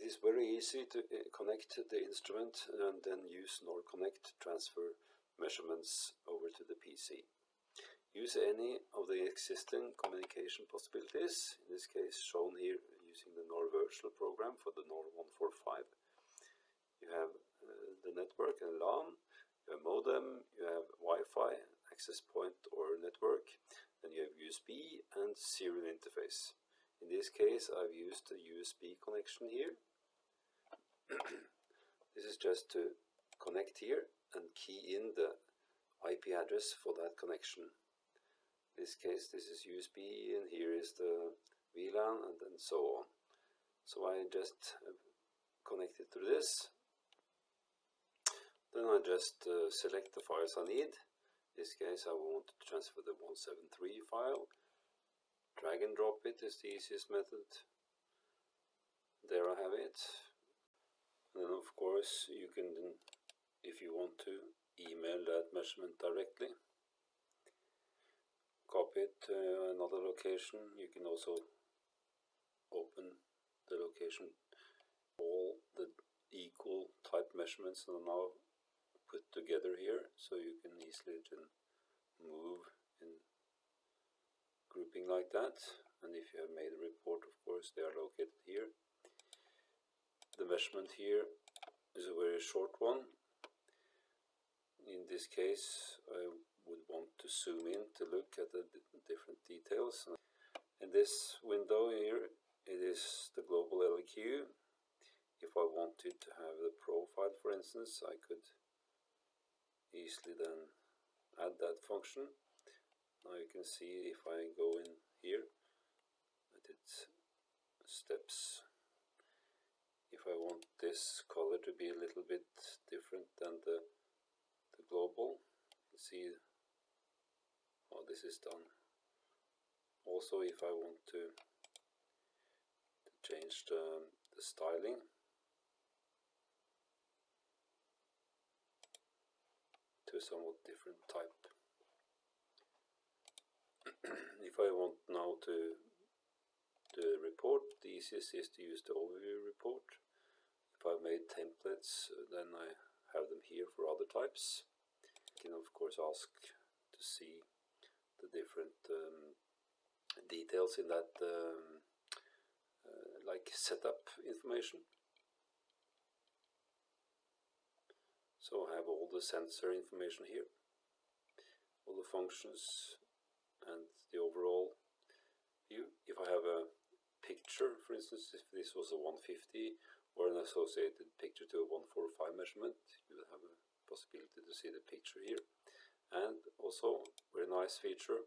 It is very easy to connect the instrument and then use NorConnect to transfer measurements over to the PC. Use any of the existing communication possibilities, in this case shown here using the Nor virtual program for the Nor 145. You have the network and LAN, you have modem, you have Wi-Fi, access point or network, then you have USB and serial interface. In this case I've used a USB connection here. This is just to connect here and key in the IP address for that connection. In this case this is USB and here is the VLAN and then so on. So I just connect it through this. Then I just select the files I need. In this case I want to transfer the 173 file. Drag and drop it is the easiest method. There I have it. And then of course you can, if you want to, email that measurement directly. Copy it to another location. You can also open the location. All the equal type measurements are now put together here, so you can easily move in grouping like that. And if you have made a report, of course they are located here. The measurement here is a very short one. In this case I would want to zoom in to look at the different details. In this window here it is the global LQ. If I wanted to have the profile, for instance, I could easily then add that function. Now you can see if I go in here at its steps, if I want this color to be a little bit different than the global, you see how this is done. Also if I want to change the styling, to a somewhat different type. If I want now to do a report, the easiest is to use the overview report. If I've made templates, then I have them here for other types. You can of course ask to see the different details in that, like setup information. So I have all the sensor information here, all the functions and the overall view. If I have a picture, for instance, if this was a 150 or an associated picture to a 145 measurement, you will have a possibility to see the picture here. And also, very nice feature,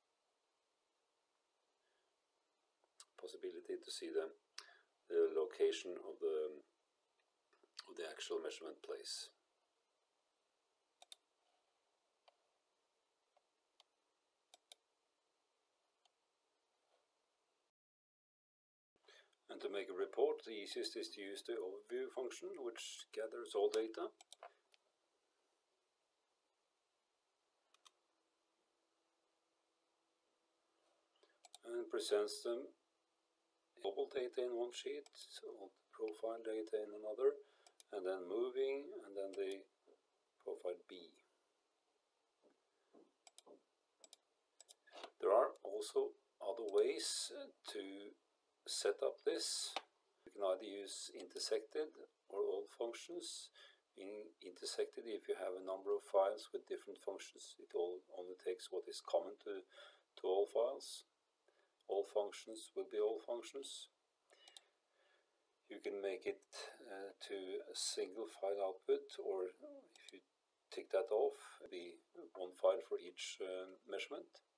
possibility to see the location of the actual measurement place. And to make a report, the easiest is to use the overview function, which gathers all data. And presents them global data in one sheet, so profile data in another, and then moving, and then the profile B. There are also other ways to set up this. You can either use intersected or all functions. In intersected, if you have a number of files with different functions, it only takes what is common to all files. All functions will be all functions. You can make it to a single file output, or if you take that off, it'll be one file for each measurement.